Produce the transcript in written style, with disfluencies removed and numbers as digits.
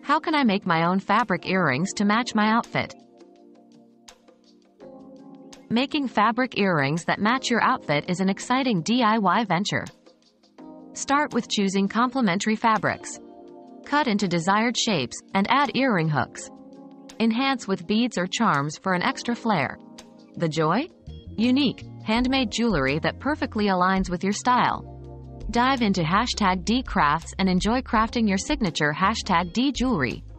How can I make my own fabric earrings to match my outfit? Making fabric earrings that match your outfit is an exciting DIY venture. Start with choosing complementary fabrics. Cut into desired shapes, and add earring hooks. Enhance with beads or charms for an extra flair. The joy? Unique, handmade jewelry that perfectly aligns with your style. Dive into #DCrafts and enjoy crafting your signature #D jewelry.